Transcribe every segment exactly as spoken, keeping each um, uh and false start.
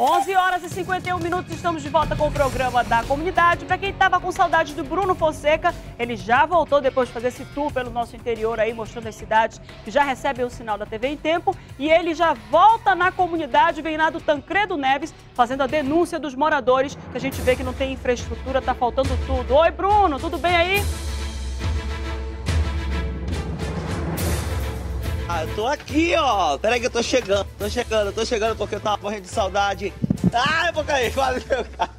onze horas e cinquenta e um minutos, estamos de volta com o programa da comunidade. Para quem estava com saudade do Bruno Fonseca, ele já voltou depois de fazer esse tour pelo nosso interior aí, mostrando as cidades que já recebem o sinal da T V em tempo. E ele já volta na comunidade, vem lá do Tancredo Neves, fazendo a denúncia dos moradores, que a gente vê que não tem infraestrutura, tá faltando tudo. Oi, Bruno, tudo bem aí? Ah, eu tô aqui, ó. Peraí que eu tô chegando. Tô chegando, tô chegando porque eu tava morrendo de saudade. Ai, eu vou cair, quase meu cara.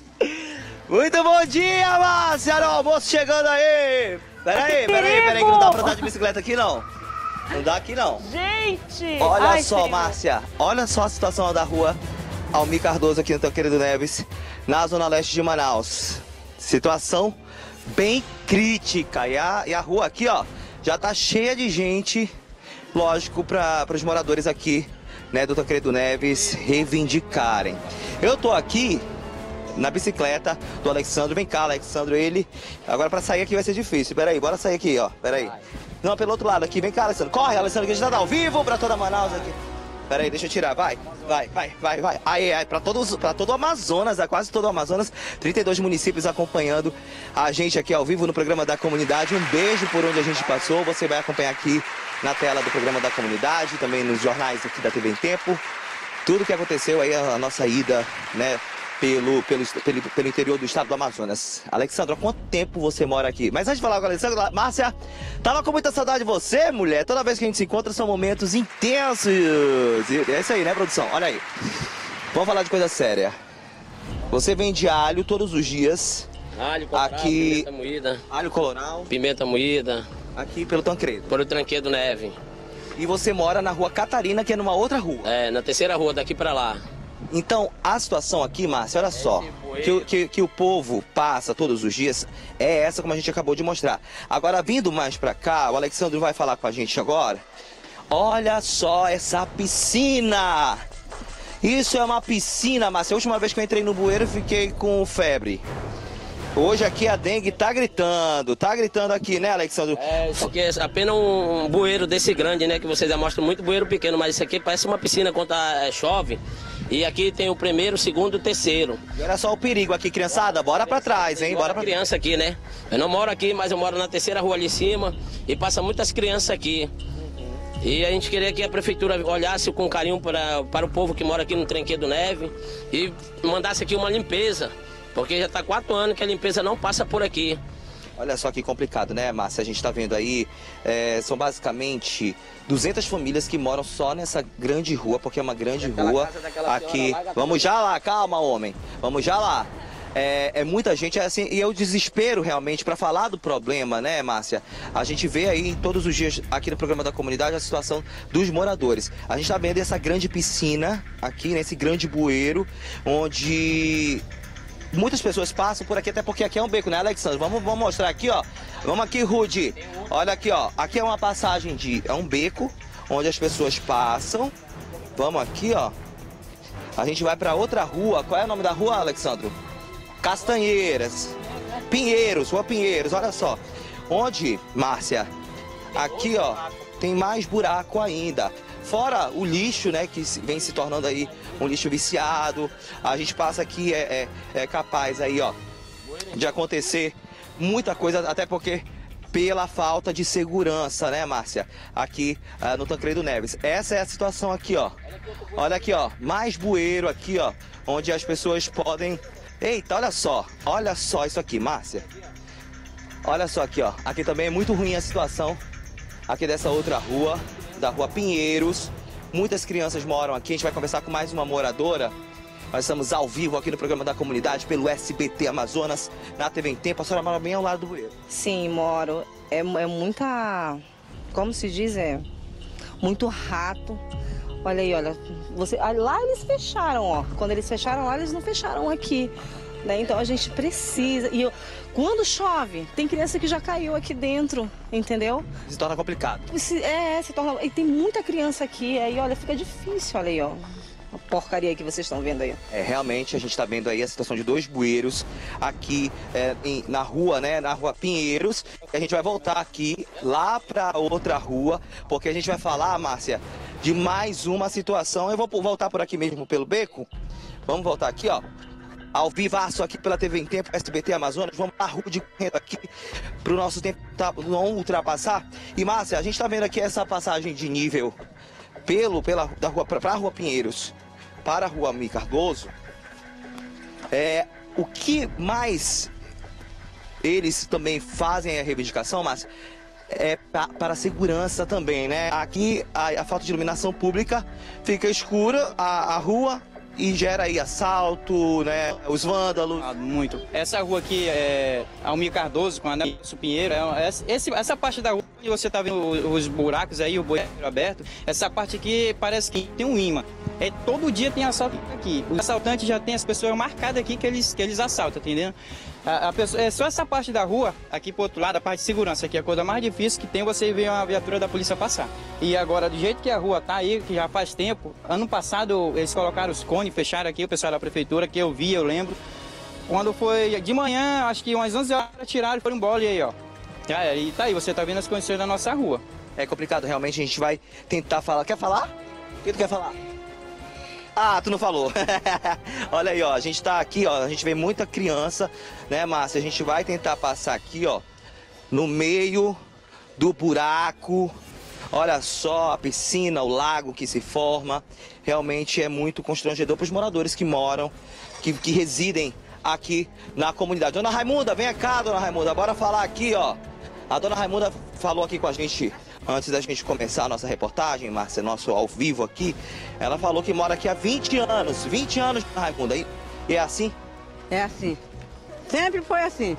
Muito bom dia, Márcia. Olha o almoço chegando aí. Peraí, peraí, peraí, que não dá pra andar de bicicleta aqui, não. Não dá aqui, não. Gente! Olha Ai, só, Senhor. Márcia. Olha só a situação da rua Almir Cardoso aqui no Tancredo Neves, na zona leste de Manaus. Situação bem crítica. E a, e a rua aqui, ó, já tá cheia de gente. Lógico, para os moradores aqui, né, do Tancredo Neves reivindicarem. Eu tô aqui na bicicleta do Alexandre. Vem cá, Alexandre, ele. Agora para sair aqui vai ser difícil. Peraí, bora sair aqui, ó. Peraí. Não, pelo outro lado aqui. Vem cá, Alexandre. Corre, Alexandre, que a gente tá ao vivo para toda Manaus aqui. Peraí, deixa eu tirar. Vai, vai, vai, vai, vai. Aí, aí, para todos, para todo o Amazonas, quase todo o Amazonas, trinta e dois municípios acompanhando a gente aqui ao vivo no programa da comunidade. Um beijo por onde a gente passou. Você vai acompanhar aqui na tela do programa da comunidade, também nos jornais aqui da T V em Tempo. Tudo que aconteceu aí, a nossa ida, né, pelo, pelo, pelo, pelo interior do estado do Amazonas. Alexandra, há quanto tempo você mora aqui? Mas antes de falar com a Alexandra, Márcia, tava com muita saudade de você, mulher. Toda vez que a gente se encontra são momentos intensos. E é isso aí, né, produção? Olha aí. Vamos falar de coisa séria. Você vende alho todos os dias. Alho colorado, aqui, pimenta moída. Alho colorado. Pimenta moída. Aqui pelo Tancredo. Por o Tancredo Neves. E você mora na rua Catarina, que é numa outra rua. É, na terceira rua, daqui pra lá. Então, a situação aqui, Márcia, olha só, que, o- que, que o povo passa todos os dias, é essa como a gente acabou de mostrar. Agora, vindo mais pra cá, o Alexandre vai falar com a gente agora. Olha só essa piscina! Isso é uma piscina, Márcia. A última vez que eu entrei no bueiro, eu fiquei com febre. Hoje aqui a dengue tá gritando, tá gritando aqui, né, Alexandre? É, isso aqui é apenas um bueiro desse grande, né? Que vocês já mostram muito bueiro pequeno, mas isso aqui parece uma piscina quando tá, é, chove. E aqui tem o primeiro, o segundo e o terceiro. E olha só o perigo aqui, criançada. Bora pra trás, hein? Bora pra criança aqui, né? Eu não moro aqui, mas eu moro na terceira rua ali em cima e passa muitas crianças aqui. E a gente queria que a prefeitura olhasse com carinho para, para o povo que mora aqui no Tancredo Neves e mandasse aqui uma limpeza. Porque já está quatro anos que a limpeza não passa por aqui. Olha só que complicado, né, Márcia? A gente tá vendo aí, é, são basicamente duzentas famílias que moram só nessa grande rua, porque é uma grande rua aqui. Vamos já lá, calma, homem. Vamos já lá. É, é muita gente, é assim, e é o desespero realmente para falar do problema, né, Márcia? A gente vê aí todos os dias aqui no programa da comunidade a situação dos moradores. A gente tá vendo essa grande piscina aqui, nesse grande bueiro, onde muitas pessoas passam por aqui, até porque aqui é um beco, né, Alexandre? Vamos, vamos mostrar aqui, ó. Vamos aqui, Rudy. Olha aqui, ó. Aqui é uma passagem de... É um beco onde as pessoas passam. Vamos aqui, ó. A gente vai pra outra rua. Qual é o nome da rua, Alexandre? Castanheiras. Pinheiros, Rua Pinheiros, olha só. Onde, Márcia? Aqui, ó, tem mais buraco ainda. Fora o lixo, né, que vem se tornando aí um lixo viciado. A gente passa aqui, é, é, é capaz aí, ó, de acontecer muita coisa, até porque pela falta de segurança, né, Márcia? Aqui ah, no Tancredo Neves. Essa é a situação aqui, ó. Olha aqui, ó, mais bueiro aqui, ó, onde as pessoas podem... Eita, olha só, olha só isso aqui, Márcia. Olha só aqui, ó. Aqui também é muito ruim a situação aqui dessa outra rua, da Rua Pinheiros. Muitas crianças moram aqui. A gente vai conversar com mais uma moradora. Nós estamos ao vivo aqui no programa da comunidade pelo S B T Amazonas, na T V em Tempo. A senhora mora bem ao lado do bueiro. Sim, moro. É, é muita, como se diz, é muito rato. Olha aí, olha, você, lá eles fecharam, ó. Quando eles fecharam lá, eles não fecharam aqui, né? Então a gente precisa. E eu, quando chove, tem criança que já caiu aqui dentro, entendeu? Se torna complicado. Se, é, se torna. E tem muita criança aqui, aí olha, fica difícil, olha aí, ó. A porcaria que vocês estão vendo aí. É, realmente a gente está vendo aí a situação de dois bueiros aqui é, em, na rua, né? Na Rua Pinheiros. A gente vai voltar aqui lá para outra rua, porque a gente vai falar, Márcia, de mais uma situação. Eu vou voltar por aqui mesmo pelo beco, Vamos voltar aqui, ó. Ao vivaço aqui pela T V em Tempo, S B T Amazonas. Vamos dar rude correndo aqui para o nosso tempo tá, não ultrapassar. E, Márcia, a gente está vendo aqui essa passagem de nível pelo, pela, da rua, para a Rua Pinheiros para a Rua Almir Cardoso. É, o que mais eles também fazem a reivindicação, Márcia, é pra, para a segurança também, né? Aqui a, a falta de iluminação pública fica escura a, a rua e gera aí assalto, né? Os vândalos. Muito. Essa rua aqui é Almir Cardoso, com a Nelson Pinheiro. É, esse, essa parte da rua que você está vendo os buracos aí, o bueiro aberto, essa parte aqui parece que tem um imã. É, todo dia tem assalto aqui. Os assaltantes já tem as pessoas marcadas aqui que eles, que eles assaltam, entendeu? A, a pessoa, é só essa parte da rua, aqui pro outro lado, a parte de segurança, que é a coisa mais difícil que tem você ver uma viatura da polícia passar. E agora, do jeito que a rua tá aí, que já faz tempo, ano passado eles colocaram os cones, fecharam aqui, o pessoal da prefeitura, que eu vi, eu lembro. Quando foi de manhã, acho que umas onze horas, tiraram e foram embora, e aí, ó. E tá aí, você tá vendo as condições da nossa rua. É complicado, realmente, a gente vai tentar falar. Quer falar? O que tu quer falar? Ah, tu não falou. Olha aí, ó, a gente tá aqui, ó, a gente vê muita criança, né, Márcia? A gente vai tentar passar aqui, ó, no meio do buraco. Olha só a piscina, o lago que se forma. Realmente é muito constrangedor para os moradores que moram, que, que residem aqui na comunidade. Dona Raimunda, vem cá, Dona Raimunda, bora falar aqui, ó. A Dona Raimunda falou aqui com a gente antes da gente começar a nossa reportagem, Márcia, nosso ao vivo aqui. Ela falou que mora aqui há vinte anos. vinte anos, Dona Raimunda. E é assim? É assim. Sempre foi assim.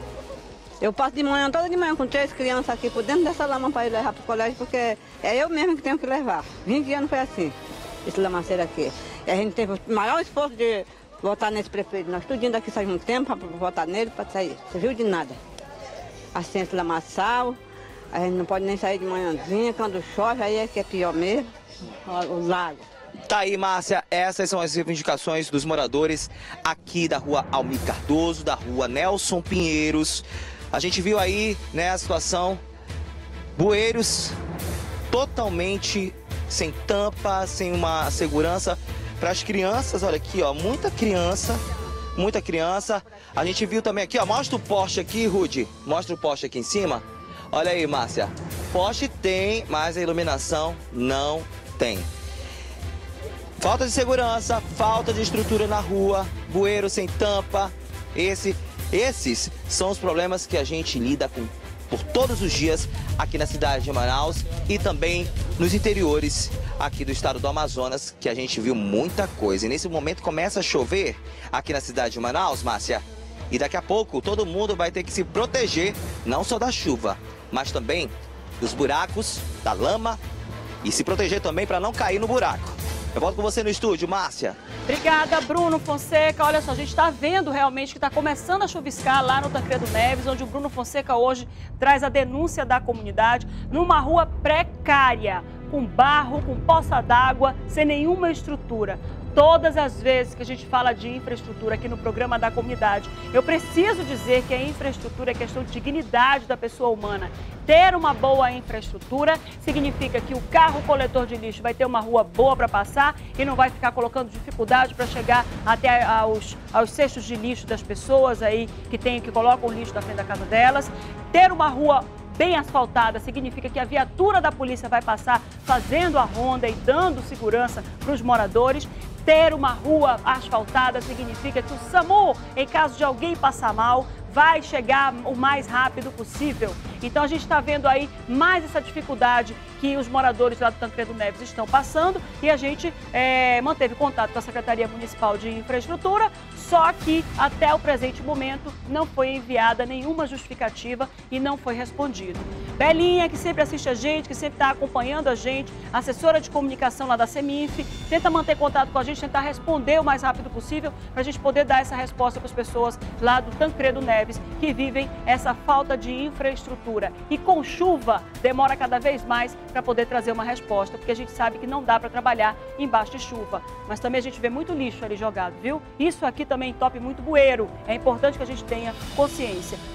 Eu passo de manhã, toda de manhã, com três crianças aqui por dentro dessa lama para ir levar para o colégio, porque é eu mesmo que tenho que levar. vinte anos foi assim, esse lamaceiro aqui. E a gente teve o maior esforço de votar nesse prefeito. Nós tudinho daqui saímos um tempo para votar nele, para sair. Você viu de nada. Assim, esse lamaçal, a gente não pode nem sair de manhãzinha, quando chove, aí é que é pior mesmo, o lago. Tá aí, Márcia, essas são as reivindicações dos moradores aqui da Rua Almir Cardoso, da Rua Nelson Pinheiros. A gente viu aí, né, a situação, bueiros totalmente sem tampa, sem uma segurança para as crianças. Olha aqui, ó, muita criança, muita criança. A gente viu também aqui, ó, mostra o poste aqui, Rudy, mostra o poste aqui em cima. Olha aí, Márcia, poste tem, mas a iluminação não tem. Falta de segurança, falta de estrutura na rua, bueiro sem tampa. Esse, esses são os problemas que a gente lida com por todos os dias aqui na cidade de Manaus e também nos interiores aqui do estado do Amazonas, que a gente viu muita coisa. E nesse momento começa a chover aqui na cidade de Manaus, Márcia. E daqui a pouco todo mundo vai ter que se proteger, não só da chuva, mas também dos buracos, da lama e se proteger também para não cair no buraco. Eu volto com você no estúdio, Márcia. Obrigada, Bruno Fonseca. Olha só, a gente está vendo realmente que está começando a chuviscar lá no Tancredo Neves, onde o Bruno Fonseca hoje traz a denúncia da comunidade numa rua precária, com barro, com poça d'água, sem nenhuma estrutura. Todas as vezes que a gente fala de infraestrutura aqui no programa da comunidade, eu preciso dizer que a infraestrutura é questão de dignidade da pessoa humana. Ter uma boa infraestrutura significa que o carro coletor de lixo vai ter uma rua boa para passar e não vai ficar colocando dificuldade para chegar até aos, aos cestos de lixo das pessoas aí que, tem, que colocam o lixo na frente da casa delas. Ter uma rua bem asfaltada significa que a viatura da polícia vai passar fazendo a ronda e dando segurança para os moradores. Ter uma rua asfaltada significa que o SAMU, em caso de alguém passar mal, vai chegar o mais rápido possível. Então a gente está vendo aí mais essa dificuldade que os moradores lá do Tancredo Neves estão passando e a gente é, manteve contato com a Secretaria Municipal de Infraestrutura, só que até o presente momento não foi enviada nenhuma justificativa e não foi respondido. Belinha, que sempre assiste a gente, que sempre está acompanhando a gente, assessora de comunicação lá da Seminf, tenta manter contato com a gente, tentar responder o mais rápido possível para a gente poder dar essa resposta para as pessoas lá do Tancredo Neves que vivem essa falta de infraestrutura. E com chuva, demora cada vez mais para poder trazer uma resposta, porque a gente sabe que não dá para trabalhar embaixo de chuva. Mas também a gente vê muito lixo ali jogado, viu? Isso aqui também entope muito bueiro. É importante que a gente tenha consciência.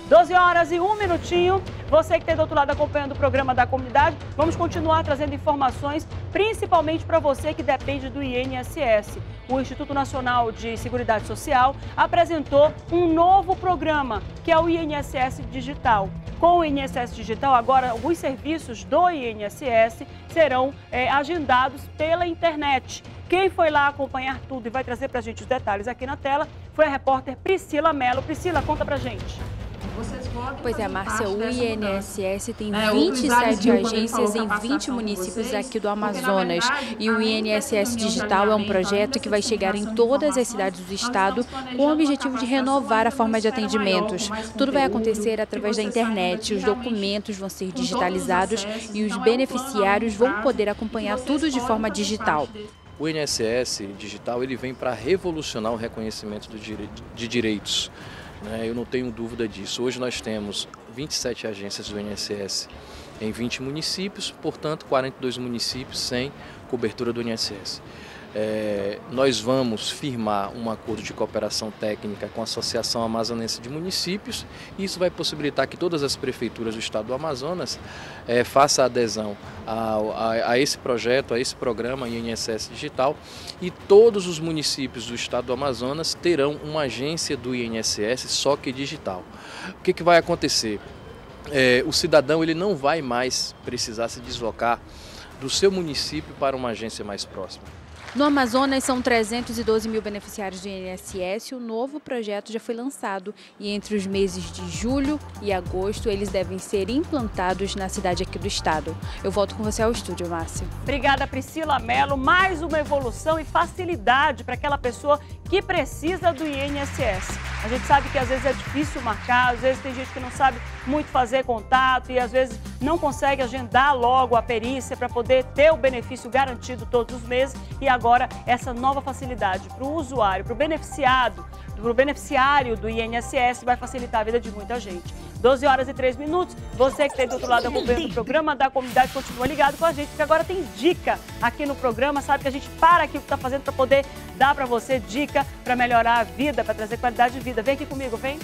doze horas e um minutinho. Você que tem do outro lado acompanhando o programa da comunidade, vamos continuar trazendo informações, principalmente para você que depende do I N S S. O Instituto Nacional de Seguridade Social apresentou um novo programa, que é o I N S S Digital. Com o I N S S Digital, agora alguns serviços do I N S S serão é, agendados pela internet. Quem foi lá acompanhar tudo e vai trazer para a gente os detalhes aqui na tela foi a repórter Priscila Mello. Priscila, conta pra gente. Pois é, Márcia, o I N S S tem vinte e sete agências em vinte municípios aqui do Amazonas. E o I N S S Digital é um projeto que vai chegar em todas as cidades do estado com o objetivo de renovar a forma de atendimentos. Tudo vai acontecer através da internet, os documentos vão ser digitalizados e os beneficiários vão poder acompanhar tudo de forma digital. O I N S S Digital ele vem para revolucionar o reconhecimento do dire... de direitos. Eu não tenho dúvida disso. Hoje nós temos vinte e sete agências do I N S S em vinte municípios, portanto quarenta e dois municípios sem cobertura do I N S S. É, nós vamos firmar um acordo de cooperação técnica com a Associação Amazonense de Municípios e isso vai possibilitar que todas as prefeituras do estado do Amazonas é, façam adesão a, a, a esse projeto, a esse programa I N S S Digital e todos os municípios do estado do Amazonas terão uma agência do I N S S só que digital. O que, que vai acontecer? É, o cidadão ele não vai mais precisar se deslocar do seu município para uma agência mais próxima. No Amazonas são trezentos e doze mil beneficiários do I N S S, o novo projeto já foi lançado e entre os meses de julho e agosto eles devem ser implantados na cidade aqui do estado. Eu volto com você ao estúdio, Márcia. Obrigada, Priscila Mello. Mais uma evolução e facilidade para aquela pessoa que precisa do I N S S. A gente sabe que às vezes é difícil marcar, às vezes tem gente que não sabe muito fazer contato e às vezes não consegue agendar logo a perícia para poder ter o benefício garantido todos os meses e agora essa nova facilidade para o usuário, para o beneficiado, para o beneficiário do I N S S vai facilitar a vida de muita gente. doze horas e três minutos, você que está do outro lado acompanhando o programa da comunidade, continua ligado com a gente, porque agora tem dica aqui no programa, sabe que a gente para aqui o que está fazendo para poder dar para você dica para melhorar a vida, para trazer qualidade de vida. Vem aqui comigo, vem.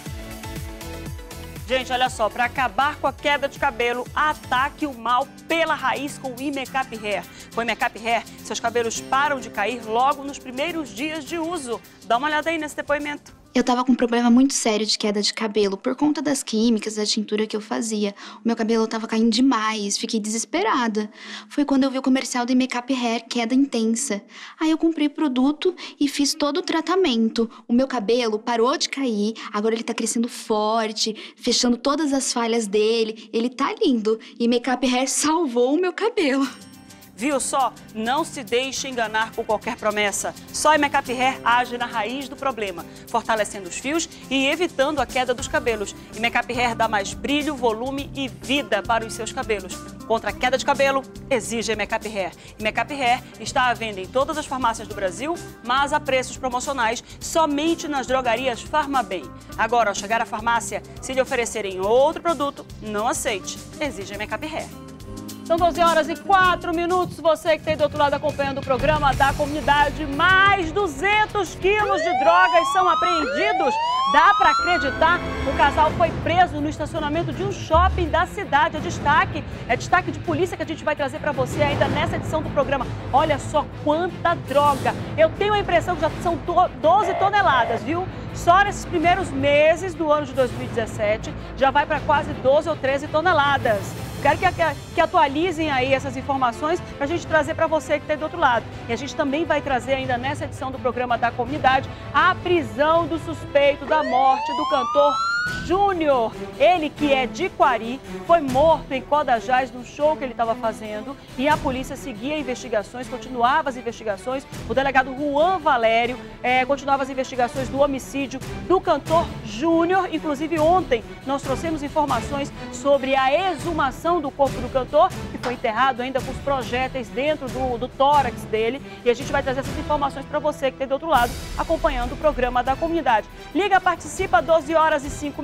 Gente, olha só, para acabar com a queda de cabelo, ataque o mal pela raiz com o Imecap Hair. Com o Imecap Hair, seus cabelos param de cair logo nos primeiros dias de uso. Dá uma olhada aí nesse depoimento. Eu tava com um problema muito sério de queda de cabelo por conta das químicas, da tintura que eu fazia. O meu cabelo tava caindo demais, fiquei desesperada. Foi quando eu vi o comercial do Imecap Hair, queda intensa. Aí eu comprei o produto e fiz todo o tratamento. O meu cabelo parou de cair, agora ele tá crescendo forte, fechando todas as falhas dele. Ele tá lindo. E Imecap Hair salvou o meu cabelo. Viu só? Não se deixe enganar com qualquer promessa. Só Imecap Hair age na raiz do problema, fortalecendo os fios e evitando a queda dos cabelos. Imecap Hair dá mais brilho, volume e vida para os seus cabelos. Contra a queda de cabelo, exige Imecap Hair. Imecap Hair está à venda em todas as farmácias do Brasil, mas a preços promocionais somente nas drogarias Farmabem. Agora, ao chegar à farmácia, se lhe oferecerem outro produto, não aceite. Exige Imecap Hair. São doze horas e quatro minutos. Você que está aí do outro lado acompanhando o programa da comunidade, mais duzentos quilos de drogas são apreendidos. Dá para acreditar? O casal foi preso no estacionamento de um shopping da cidade. É destaque, é destaque de polícia que a gente vai trazer para você ainda nessa edição do programa. Olha só quanta droga. Eu tenho a impressão que já são doze toneladas, viu? Só nesses primeiros meses do ano de dois mil e dezessete já vai para quase doze ou treze toneladas. Quero que, que, que atualizem aí essas informações para a gente trazer para você que está do outro lado. E a gente também vai trazer ainda nessa edição do programa da comunidade a prisão do suspeito da morte do cantor Júnior. Ele, que é de Quari, foi morto em Codajás num show que ele estava fazendo e a polícia seguia investigações, continuava as investigações. O delegado Juan Valério é, continuava as investigações do homicídio do cantor Júnior. Inclusive ontem nós trouxemos informações sobre a exumação do corpo do cantor, que foi enterrado ainda com os projéteis dentro do, do tórax dele. E a gente vai trazer essas informações para você que está do outro lado acompanhando o programa da comunidade. Liga, participa, doze horas e cinco minutos.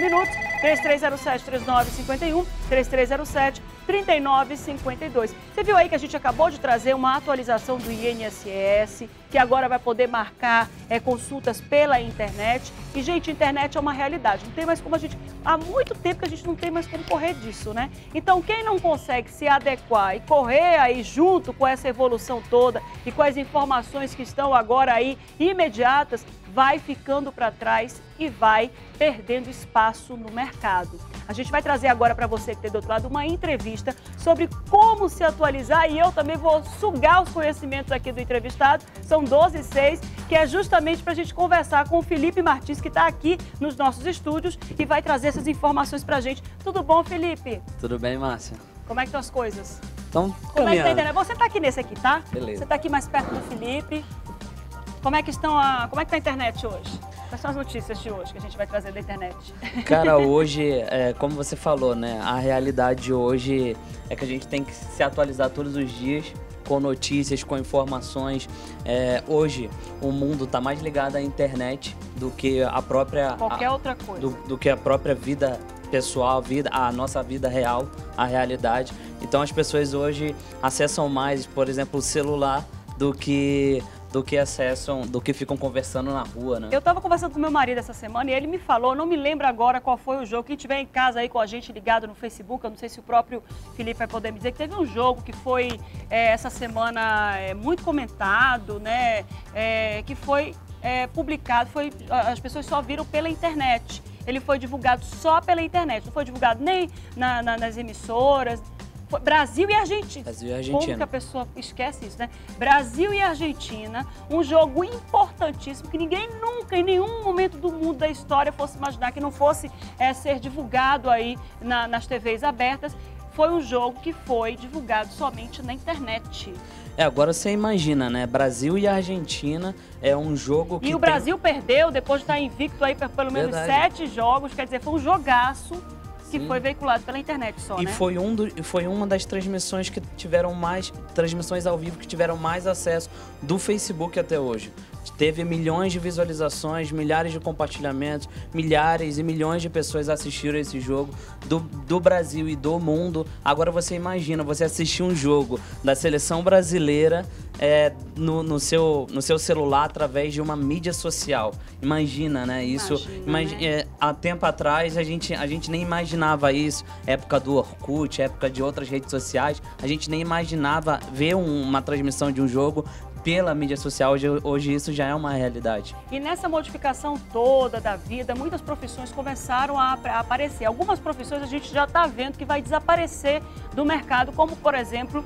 minutos. três três zero sete, três nove cinco um, três três zero sete, três nove cinco dois. Você viu aí que a gente acabou de trazer uma atualização do I N S S, que agora vai poder marcar é, consultas pela internet. E, gente, a internet é uma realidade. Não tem mais como a gente... Há muito tempo que a gente não tem mais como correr disso, né? Então, quem não consegue se adequar e correr aí junto com essa evolução toda e com as informações que estão agora aí imediatas, vai ficando para trás e vai perdendo espaço no mercado. A gente vai trazer agora para você que tem do outro lado uma entrevista sobre como se atualizar, e eu também vou sugar os conhecimentos aqui do entrevistado, são doze e seis, que é justamente para a gente conversar com o Felipe Martins, que está aqui nos nossos estúdios e vai trazer essas informações para a gente. Tudo bom, Felipe? Tudo bem, Márcia? Como é que estão as coisas? Então, Como é que tá a internet? Você está aqui nesse aqui, tá? Beleza. Você está aqui mais perto do Felipe. Como é que estão a... Como é que tá a internet hoje? Quais são as notícias de hoje que a gente vai trazer da internet? Cara, hoje, é, como você falou, né? A realidade hoje é que a gente tem que se atualizar todos os dias com notícias, com informações. É, hoje, o mundo está mais ligado à internet do que a própria... Qualquer a, outra coisa. Do, do que a própria vida pessoal, a, vida, a nossa vida real, a realidade. Então, as pessoas hoje acessam mais, por exemplo, o celular do que... do que acessam, do que ficam conversando na rua, né? Eu tava conversando com meu marido essa semana e ele me falou, não me lembro agora qual foi o jogo, quem tiver em casa aí com a gente ligado no Facebook, eu não sei se o próprio Felipe vai poder me dizer, que teve um jogo que foi é, essa semana é, muito comentado, né, é, que foi é, publicado, foi, as pessoas só viram pela internet. Ele foi divulgado só pela internet, não foi divulgado nem na, na, nas emissoras. Brasil e Argentina. Brasil e Argentina. Como que a pessoa esquece isso, né? Brasil e Argentina, um jogo importantíssimo que ninguém nunca, em nenhum momento do mundo da história, fosse imaginar que não fosse é, ser divulgado aí na, nas T Vs abertas. Foi um jogo que foi divulgado somente na internet. É, agora você imagina, né? Brasil e Argentina é um jogo que E o tem... Brasil perdeu depois de estar invicto aí por pelo menos Verdade. sete jogos, quer dizer, foi um jogaço que Sim. foi veiculado pela internet só, e né? foi, um do, foi uma das transmissões que tiveram mais, transmissões ao vivo que tiveram mais acesso do Facebook até hoje. Teve milhões de visualizações, milhares de compartilhamentos, milhares e milhões de pessoas assistiram esse jogo do, do Brasil e do mundo. Agora você imagina, você assistir um jogo da seleção brasileira é, no, no, seu, no seu celular através de uma mídia social. Imagina, né? Isso, Imagina, imagi né? É, há tempo atrás a gente, a gente nem imaginava isso. Época do Orkut, época de outras redes sociais, a gente nem imaginava ver um, uma transmissão de um jogo pela mídia social. Hoje, hoje isso já é uma realidade. E nessa modificação toda da vida, muitas profissões começaram a, a aparecer. Algumas profissões a gente já está vendo que vai desaparecer do mercado, como, por exemplo,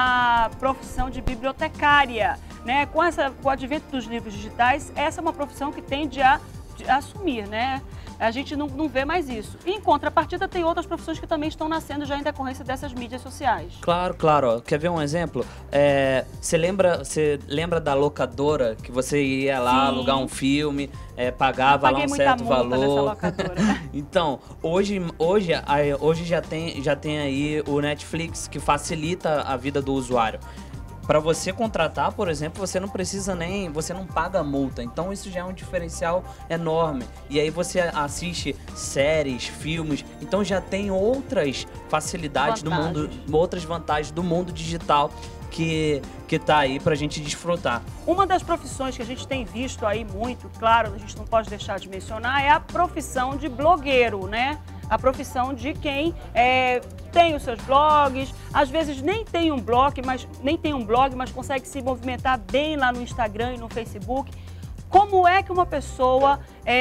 a profissão de bibliotecária. Né? Com, essa, com o advento dos livros digitais, essa é uma profissão que tende a, a assumir, né? A gente não, não vê mais isso. E, em contrapartida, tem outras profissões que também estão nascendo já em decorrência dessas mídias sociais. Claro, claro. Ó. Quer ver um exemplo? É, você lembra, você lembra da locadora, que você ia lá Sim. alugar um filme, é, pagava lá um certo valor? Então, hoje, hoje, hoje já, tem, já tem aí o Netflix, que facilita a vida do usuário. Para você contratar, por exemplo, você não precisa nem, você não paga multa. Então isso já é um diferencial enorme. E aí você assiste séries, filmes, então já tem outras facilidades vantagens. do mundo, outras vantagens do mundo digital que que tá aí pra gente desfrutar. Uma das profissões que a gente tem visto aí muito, claro, a gente não pode deixar de mencionar, é a profissão de blogueiro, né? A profissão de quem é, tem os seus blogs, às vezes nem tem um blog, mas nem tem um blog, mas consegue se movimentar bem lá no Instagram e no Facebook. Como é que uma pessoa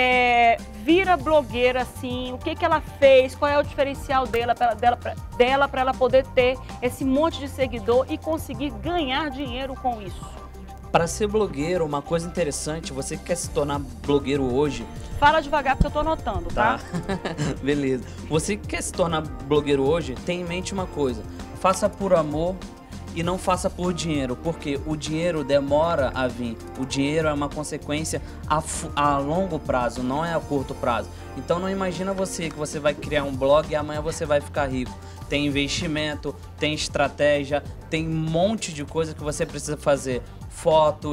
é, vira blogueira assim? O que, que ela fez? Qual é o diferencial dela para dela, dela para ela poder ter esse monte de seguidor e conseguir ganhar dinheiro com isso? Para ser blogueiro, uma coisa interessante, você que quer se tornar blogueiro hoje... Fala devagar porque eu tô anotando, tá? Tá. Beleza. Você que quer se tornar blogueiro hoje, tenha em mente uma coisa. Faça por amor e não faça por dinheiro, porque o dinheiro demora a vir. O dinheiro é uma consequência a, a longo prazo, não é a curto prazo. Então não imagina você que você vai criar um blog e amanhã você vai ficar rico. Tem investimento, tem estratégia, tem um monte de coisa que você precisa fazer. Fotos,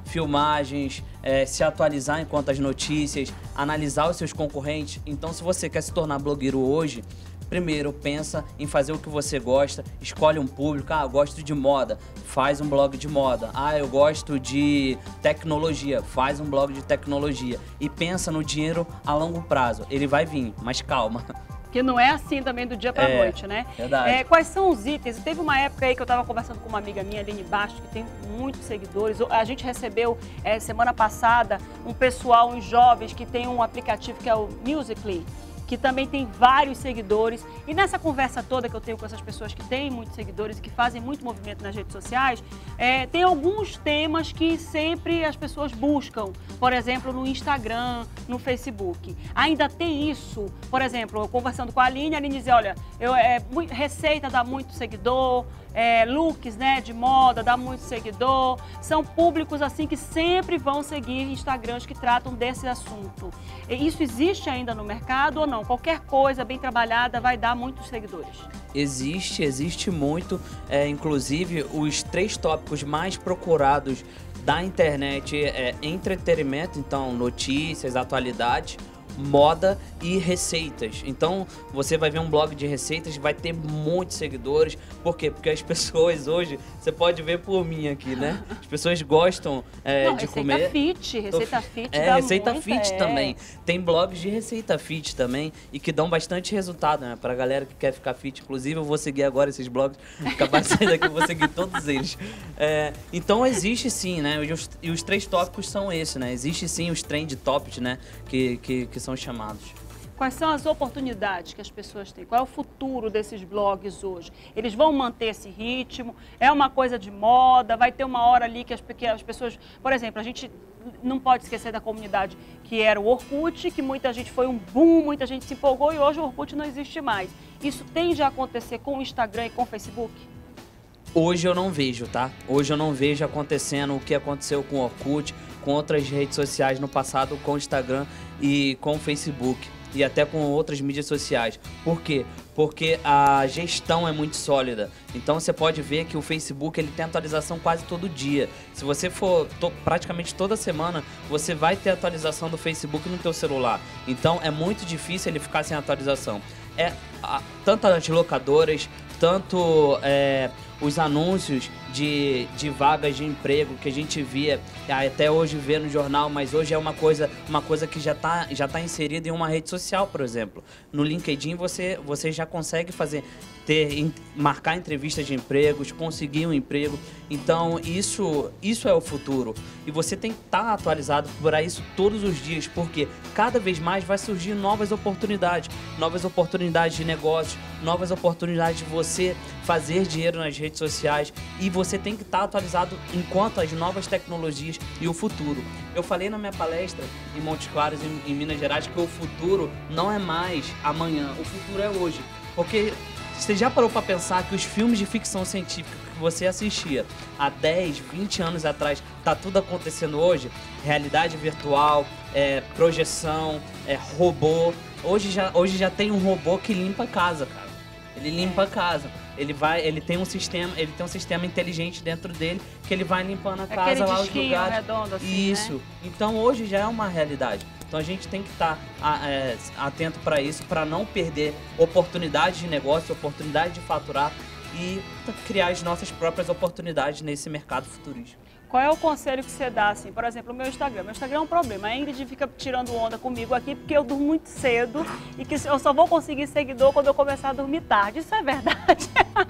filmagens, é, se atualizar enquanto as notícias, analisar os seus concorrentes. Então, se você quer se tornar blogueiro hoje, primeiro, pensa em fazer o que você gosta, escolhe um público. Ah, eu gosto de moda, faz um blog de moda. Ah, eu gosto de tecnologia, faz um blog de tecnologia. E pensa no dinheiro a longo prazo. Ele vai vir, mas calma. Que não é assim também do dia para é, noite, né? Verdade. É, quais são os itens? Teve uma época aí que eu estava conversando com uma amiga minha, Aline Basto, que tem muitos seguidores. A gente recebeu, é, semana passada, um pessoal, uns jovens, que tem um aplicativo que é o Musical.ly, que também tem vários seguidores. E nessa conversa toda que eu tenho com essas pessoas que têm muitos seguidores e que fazem muito movimento nas redes sociais, é, tem alguns temas que sempre as pessoas buscam. Por exemplo, no Instagram, no Facebook. Ainda tem isso. Por exemplo, eu conversando com a Aline, a Aline dizia, olha, eu, é, receita dá muito seguidor, é, looks, né, de moda dá muito seguidor. São públicos assim que sempre vão seguir Instagrams que tratam desse assunto. E isso existe ainda no mercado ou não? Qualquer coisa bem trabalhada vai dar muitos seguidores. Existe, existe muito. É, inclusive, os três tópicos mais procurados da internet é entretenimento, então notícias, atualidades, moda e receitas. Então, você vai ver um blog de receitas, vai ter muitos seguidores. Por quê? Porque as pessoas hoje, você pode ver por mim aqui, né? As pessoas gostam é, Não, de receita comer. Fit, receita fit É, dá receita muito, fit é. também. Tem blogs de receita fit também e que dão bastante resultado, né? Pra galera que quer ficar fit. Inclusive, eu vou seguir agora esses blogs. Acabar de sair daqui, eu vou seguir todos eles. É, então, existe sim, né? E os, e os três tópicos são esses, né? Existe sim os trend topics, né? Que, que, que são chamados. Quais são as oportunidades que as pessoas têm? Qual é o futuro desses blogs hoje? Eles vão manter esse ritmo? É uma coisa de moda? Vai ter uma hora ali que as, que as pessoas... Por exemplo, a gente não pode esquecer da comunidade que era o Orkut, que muita gente foi um boom, muita gente se empolgou e hoje o Orkut não existe mais. Isso tende a acontecer com o Instagram e com o Facebook? Hoje eu não vejo, tá? Hoje eu não vejo acontecendo o que aconteceu com o Orkut, com outras redes sociais no passado, com o Instagram e com o Facebook. E até com outras mídias sociais. Por quê? Porque a gestão é muito sólida. Então você pode ver que o Facebook ele tem atualização quase todo dia. Se você for to, praticamente toda semana, você vai ter atualização do Facebook no teu celular. Então é muito difícil ele ficar sem atualização. É, a, tanto as locadoras, tanto é, os anúncios de, de vagas de emprego que a gente via, até hoje vê no jornal, mas hoje é uma coisa, uma coisa que já está já tá inserida em uma rede social, por exemplo. No LinkedIn você, você já consegue fazer, ter, marcar entrevistas de empregos, conseguir um emprego. Então isso, isso é o futuro. E você tem que estar atualizado para isso todos os dias, porque cada vez mais vai surgir novas oportunidades, novas oportunidades de negócios, novas oportunidades de você fazer dinheiro nas redes sociais, e você tem que estar atualizado enquanto as novas tecnologias e o futuro. Eu falei na minha palestra em Montes Claros, em, em Minas Gerais, que o futuro não é mais amanhã, o futuro é hoje. Porque você já parou para pensar que os filmes de ficção científica que você assistia há dez, vinte anos atrás, tá tudo acontecendo hoje? Realidade virtual, é, projeção, é, robô. Hoje já, hoje já tem um robô que limpa a casa, cara. Ele limpa a casa. Ele vai, ele tem um sistema, ele tem um sistema inteligente dentro dele que ele vai limpando a casa, aquele lá os lugares. Redondo, assim, isso. Né? Então hoje já é uma realidade. Então a gente tem que estar é, atento para isso, para não perder oportunidades de negócio, oportunidade de faturar e criar as nossas próprias oportunidades nesse mercado futurístico. Qual é o conselho que você dá, assim, por exemplo, o meu Instagram? Meu Instagram é um problema. A Ingrid fica tirando onda comigo aqui porque eu durmo muito cedo e que eu só vou conseguir seguidor quando eu começar a dormir tarde. Isso é verdade?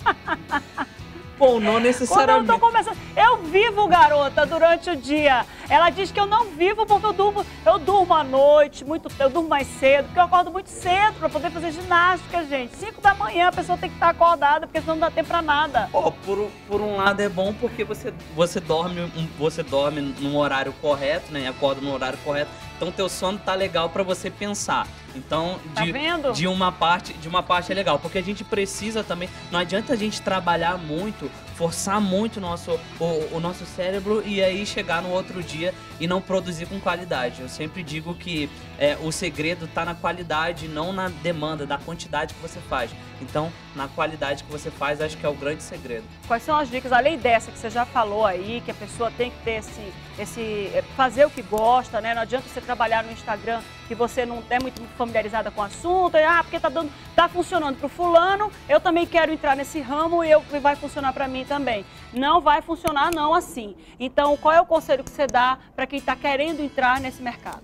Bom, não necessariamente. Quando eu tô começando, eu vivo, garota, durante o dia. Ela diz que eu não vivo porque eu durmo, eu durmo à noite, muito, eu durmo mais cedo, porque eu acordo muito cedo para poder fazer ginástica, gente. Cinco da manhã a pessoa tem que estar acordada, porque senão não dá tempo para nada. Oh, por, por um lado é bom porque você, você, dorme, você dorme num horário correto, né? Acorda no horário correto. Então teu sono tá legal para você pensar. Então, de, tá de uma parte, de uma parte é legal, porque a gente precisa também, não adianta a gente trabalhar muito forçar muito o nosso, o, o nosso cérebro e aí chegar no outro dia e não produzir com qualidade. Eu sempre digo que é, o segredo está na qualidade, não na demanda, da quantidade que você faz. Então, na qualidade que você faz, acho que é o grande segredo. Quais são as dicas, além dessa que você já falou aí, que a pessoa tem que ter esse, esse fazer o que gosta, né? Não adianta você trabalhar no Instagram que você não é muito familiarizada com o assunto, e, ah, porque tá dando, tá funcionando pro fulano, eu também quero entrar nesse ramo e eu, vai funcionar para mim também. Não vai funcionar não assim. Então, qual é o conselho que você dá para quem está querendo entrar nesse mercado?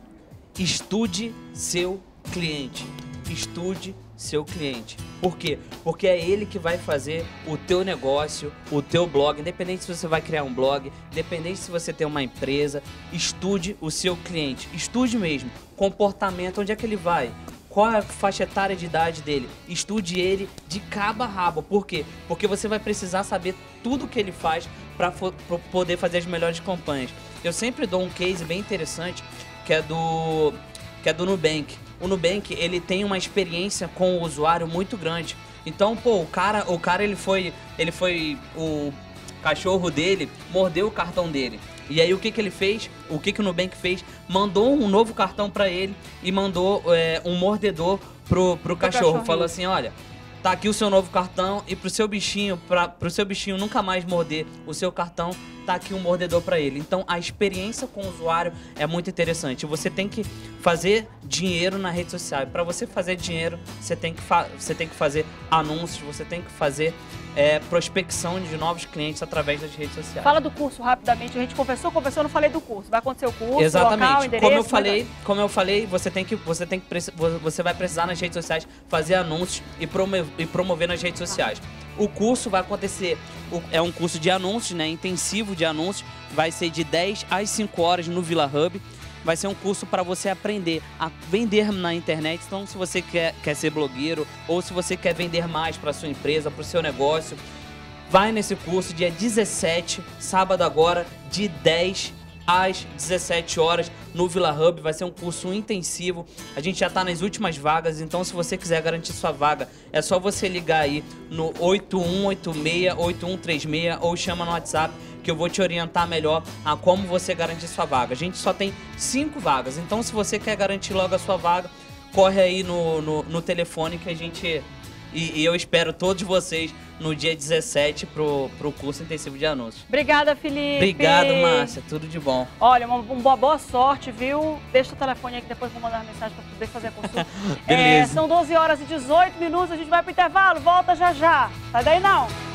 Estude seu cliente. Estude seu cliente. Por quê? Porque é ele que vai fazer o teu negócio, o teu blog, independente se você vai criar um blog, independente se você tem uma empresa, estude o seu cliente. Estude mesmo. Comportamento, onde é que ele vai? Qual é a faixa etária de idade dele? Estude ele de cabo a rabo. Por quê? Porque você vai precisar saber tudo que ele faz para poder fazer as melhores campanhas. Eu sempre dou um case bem interessante, que é do, que é do Nubank. O Nubank, ele tem uma experiência com o usuário muito grande. Então, pô, o cara, o cara ele foi, ele foi, o cachorro dele mordeu o cartão dele. E aí o que que ele fez? O que que o Nubank fez? Mandou um novo cartão para ele e mandou é, um mordedor pro, pro cachorro. Falou assim, olha, tá aqui o seu novo cartão e pro seu bichinho, pra, pro seu bichinho nunca mais morder o seu cartão, tá aqui um mordedor para ele. Então a experiência com o usuário é muito interessante. Você tem que fazer dinheiro na rede social. Para você fazer dinheiro, você tem que, você tem que fazer anúncios, você tem que fazer é, prospecção de novos clientes através das redes sociais. Fala do curso rapidamente. A gente conversou, conversou, eu não falei do curso. Vai acontecer o curso, exatamente. Local, endereço, como eu falei, como eu falei, você tem que, você tem que, você vai precisar nas redes sociais fazer anúncios e promover, e promover nas redes sociais. O curso vai acontecer, é um curso de anúncios, né, intensivo de anúncios, vai ser de dez às cinco horas no Villa Hub. Vai ser um curso para você aprender a vender na internet. Então, se você quer, quer ser blogueiro ou se você quer vender mais para sua empresa, para o seu negócio, vai nesse curso dia dezessete, sábado agora, de dez às dezessete horas no Villa Hub. Vai ser um curso intensivo. A gente já está nas últimas vagas, então se você quiser garantir sua vaga, é só você ligar aí no oito um oito seis, oito um três seis ou chama no WhatsApp que eu vou te orientar melhor a como você garantir sua vaga. A gente só tem cinco vagas, então se você quer garantir logo a sua vaga, corre aí no, no, no telefone que a gente... E, e eu espero todos vocês no dia dezessete pro, pro curso intensivo de anúncios. Obrigada, Felipe. Obrigado, Márcia. Tudo de bom. Olha, uma, uma boa sorte, viu? Deixa o telefone aí que depois vou mandar uma mensagem para poder fazer a consulta. Beleza. É, são doze horas e dezoito minutos, a gente vai pro intervalo. Volta já já. Sai daí não.